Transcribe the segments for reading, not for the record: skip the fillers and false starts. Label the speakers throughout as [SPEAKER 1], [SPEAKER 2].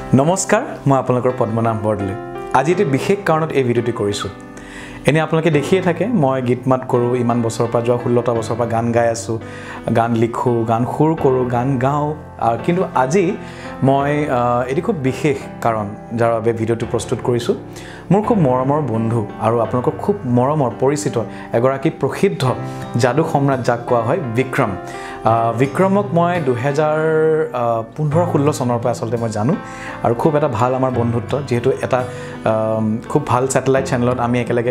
[SPEAKER 1] নমস্কাৰ মই আপোনালোকৰ পদ্মনাভ বৰদলৈ আজি এটি বিশেষ কাৰণত এই ভিডিঅ'টি কৰিছো এনে আপোনালোকে দেখিয়ে থাকে মই গীত মাত কৰো ইমান বছৰৰ পৰা যোৱা 16টা বছৰৰ পৰা গান গাই আছো গান লিখো গান সুৰ কৰো গান গাও কিন্তু আজি মই এটি খুব বিশেষ কাৰণ যাৰ বাবে ভিডিঅ'টো প্ৰস্তুত কৰিছো মোৰ খুব মৰমৰ বন্ধু আৰু আপোনালোকৰ খুব মৰমৰ পৰিচিত এগৰাকী প্ৰসিদ্ধ জাদু সম্ৰাট যাক কোৱা হয় বিক্ৰম বিক্ৰমক মই 2015-16 চনৰ পৰা আসলতে মই জানো আৰু খুব এটা ভাল আমাৰ বন্ধুত্ব যেহেতু এটা খুব ভাল স্যাটেলাইট চেনেলত আমি একেলগে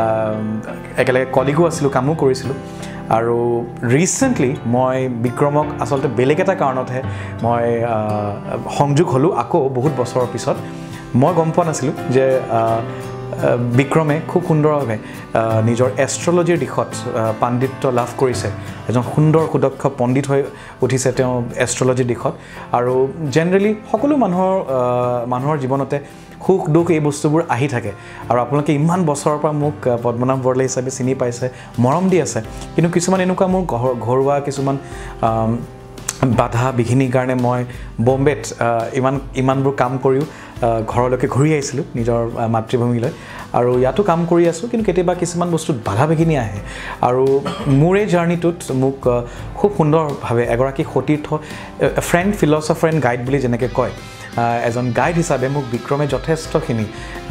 [SPEAKER 1] কলিগো আছিলো কামো কৰিছিলো আৰু ৰিসেন্টলি মই বিক্ৰমক আসলতে বেলেগ এটা কাৰণতহে মই সংযোগ হলো আকৌ বহুত বছৰৰ পিছত মই গম পোৱা নাছিলো যে বিক্ৰমে খুব সুন্দৰভাৱে নিজৰ এষ্ট্ৰলজিৰ দিশত পাণ্ডিত্য লাভ কৰিছে এজন সুন্দৰ সুদক্ষ পণ্ডিত হৈ উঠিছে তেওঁ এষ্ট্ৰলজিৰ দিশত আৰু জেনাৰেলি সকলো মানুহৰ জীৱনতে সুখ দুখ এই বস্তুবোৰ আহি থাকে আৰু আপোনালোকে ইমান বছৰৰ পৰা মোক পদ্মনাভ বৰদলৈ হিচাপে চিনি পাইছে মৰম দি আছে কিন্তু কিছুমান এনেকুৱা মোৰ ঘৰুৱা কিছুমান বাধা বিঘিনিৰ কাৰণে মই বম্বেত ইমানবোৰ কাম কৰিও ঘৰলৈকে ঘূৰি আহিছিলো নিজৰ মাতৃভূমিলৈ আৰু ইয়াতো কাম কৰি আছো কিন্তু কেতিয়াবা কিছুমান বস্তুত বাধা বিঘিনি আহে আৰু মোৰ এই জাৰ্নিটোত মোক খুব সুন্দৰভাৱে এগৰাকী সতীৰ্থ ফ্ৰেণ্ড ফিলছফাৰ এণ্ড গাইড বুলি যেনেকৈ কয় এজন গাইড হিচাপে মোক বিক্ৰমে যথেষ্টখিনি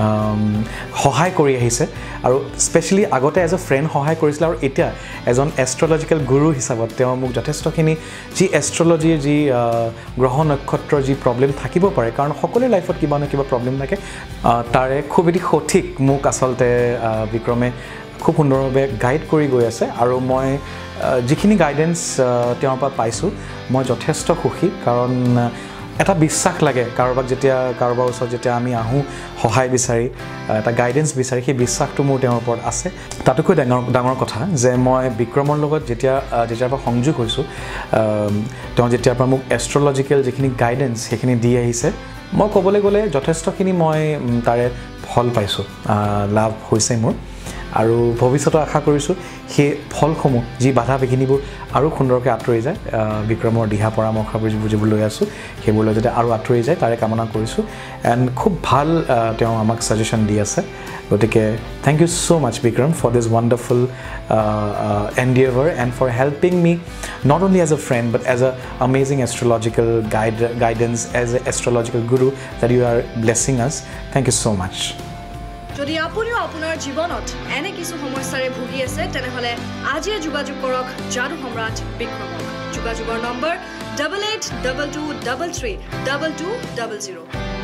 [SPEAKER 1] সহায় কৰি আহিছে আৰু স্পেশালি আগতে এজ এ ফ্ৰেণ্ড সহায় কৰিছিল আৰু এতিয়া এজন এষ্ট্ৰলজিক্যাল গুৰু হিচাপত তেওঁ মোক যথেষ্টখিনি যি এষ্ট্ৰলজিৰ যি গ্ৰহ নক্ষত্ৰৰ যি প্ৰবলেম থাকিব পাৰে কাৰণ সকলোৰে লাইফত কিবা না কিবা প্ৰবলেম থাকে তাৰে খুব এটি সঠিক মোক আসলতে বিক্ৰমে খুব সুন্দৰভাৱে গাইড কৰি গৈ আছে আৰু মই যিখিনি গাইডেন্স তেওঁৰ পৰা পাইছো মই যথেষ্ট সুখী কাৰণ এটা বিশ্বাস লাগে কাৰোবাৰ ওচৰত যেতিয়া আমি আহো সহায় বিচাৰি এটা গাইডেন্স বিচাৰি সেই বিশ্বাসটো মোৰ তেওঁৰ ওপৰত আছে তাতকৈ ডাঙৰ কথা যে মই বিক্ৰমৰ লগত যেতিয়াৰ পৰা সংযোগ হৈছো তেওঁ যেতিয়াৰ পৰা মোক এষ্ট্ৰলজিক্যাল যিখিনি গাইডেন্স সেইখিনি দি আহিছে মই ক'বলৈ গ'লে যথেষ্টখিনি মই তাৰে ফল পাইছো লাভ হৈছে মোৰ আৰু ভৱিষ্যতে আশা কৰিছো সেই ফলসমূহ যি বাধা বিঘিনিবোৰ আৰু সুন্দৰকৈ আঁতৰি যায় বিক্ৰমৰ দিহা পৰামৰ্শবোৰ যিবোৰ লৈ আছো সেইবোৰলৈ যাতে আৰু আঁতৰি যায় তাৰে কামনা কৰিছো এণ্ড খুব ভাল তেওঁ আমাক সাজেশন দি আছে গতিকে thank you so much Vikram for this wonderful endeavor and for helping me not only as a friend but as a amazing astrological guidance as an astrological guru that you are blessing us. Thank you so much.
[SPEAKER 2] যদি আপুনিও আপোনাৰ জীৱনত এনে কিছু সমস্যাৰে ভুগি আছে তেনেহলে আজিয়ে যোগাযোগ কৰক জাদু সম্ৰাট বিক্ৰমক যোগাযোগৰ নম্বৰ 8822332200